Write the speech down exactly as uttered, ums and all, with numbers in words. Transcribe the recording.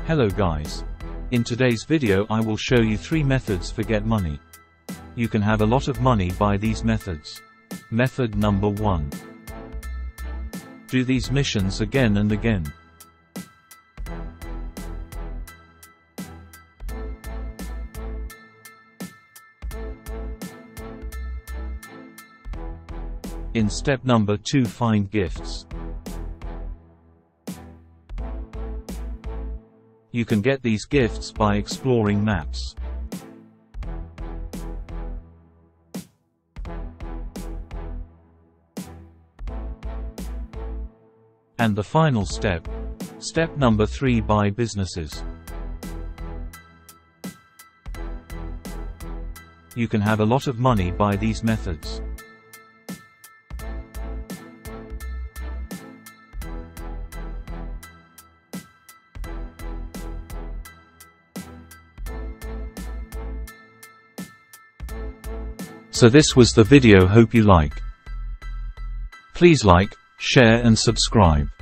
Hello guys. In today's video I will show you three methods for get money. You can have a lot of money by these methods. Method number one. Do these missions again and again. In step number two, find gifts. You can get these gifts by exploring maps. And the final step, step number three, buy businesses. You can have a lot of money by these methods. So this was the video, hope you like. Please like, share and subscribe.